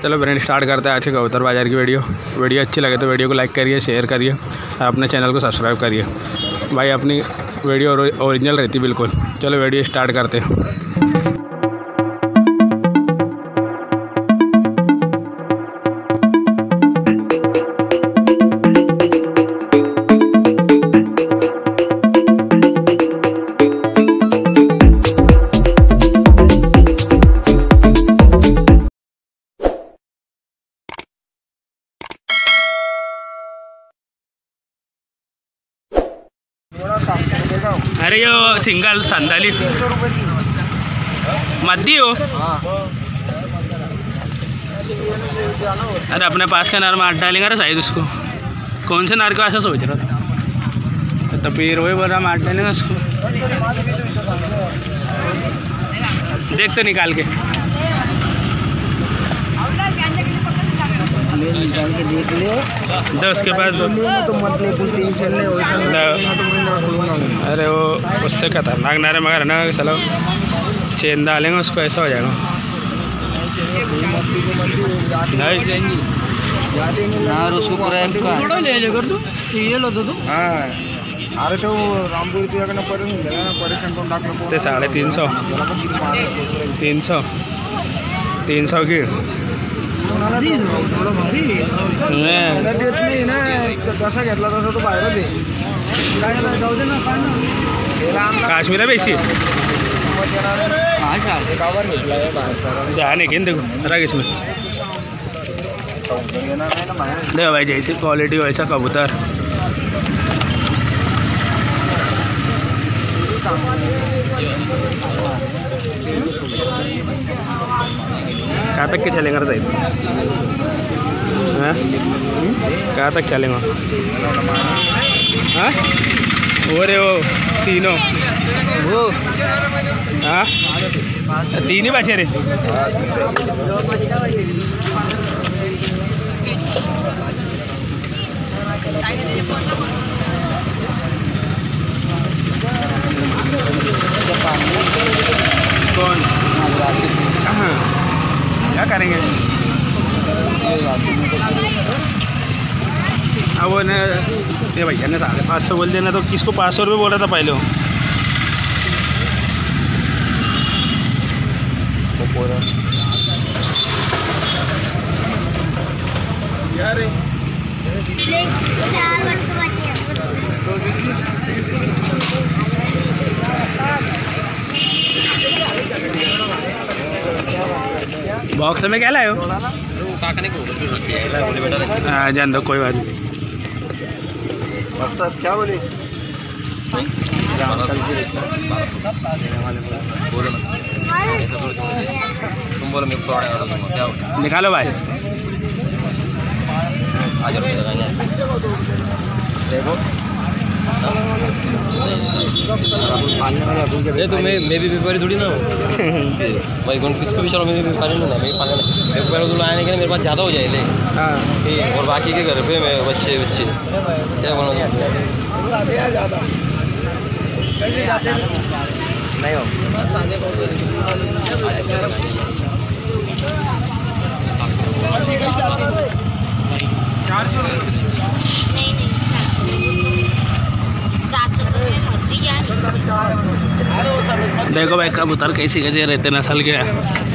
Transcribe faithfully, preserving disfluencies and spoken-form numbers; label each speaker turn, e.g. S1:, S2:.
S1: चलो friend start करते हैं आज के कबूतर बाज़ार की वीडियो। वीडियो अच्छी लगे तो वीडियो को लाइक करिए, शेयर करिए और अपने चैनल को सब्सक्राइब करिए भाई। अपनी वीडियो ओरिजिनल रहती बिल्कुल। चलो वीडियो स्टार्ट करते हैं। अरे यो सिंगल संदाली मद्दी हो। अरे अपने पास का नर मार डालेंगे ना शायद उसको। कौन से नर का ऐसा सोच रहा था तो फिर वही बोल रहा मार डालेंगे उसको। देख तो निकाल के निकाल के देख ले। दस के पास दो तो मत ले, कुछ टेंशन नहीं हो। अरे वो उससे खतरनाक नारे मगर ना चलो चेन डालेंगे उसको, ऐसा हो जाएगा।
S2: अरे तो रामपुर
S1: ते साढ़े तीन सौ तीन सौ तीन सौ की
S2: कसा घेतला तसा तो बाहेर दे।
S1: काश्मीर बेसी ध्यान है देखो रख इसमें। देखो भाई जैसी क्वालिटी वैसा कबूतर। कहाँ तक के चलेंगे साहब? हाँ कहाँ तक चलेंगे? हाँ वो रे वो तीनों वो हाँ तीन ही बचे रे। कौन कहाँ क्या करेंगे? अब वो ने ये भैया ने साढ़े पाँच सौ बोल देना तो किसको पाँच सौ रुपये बोला था पहले। बॉक्स में क्या लाए हो? हाँ जान दो कोई बात नहीं।
S2: क्या बोले? तुम बोलो मेरे को
S1: निकालो भाई।
S2: देखो ये तो मैं मैं भी व्यापारी थोड़ी ना हूँ भाई। कौन किसको भी चलो मैं भी व्यापारी ना मैं पालना व्यापारी तो लाने के लिए मेरे पास ज़्यादा हो जाएंगे। हाँ और बाकी के घर पे मैं बच्चे बच्चे क्या बोलो नहीं हो।
S1: देखो भाई कबूतर कैसी कैसे रहते नस्ल के।